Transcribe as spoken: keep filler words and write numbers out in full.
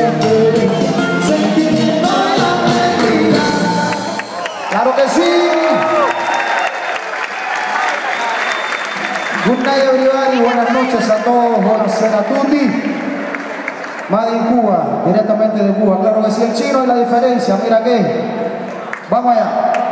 siente sentimiento de alegría. ¡Claro que sí! Good night everybody, buenas noches a todos, buonasera a tutti. Made in Cuba, directamente de Cuba, claro que sí, el chino y la diferencia, mira que. Vamos allá.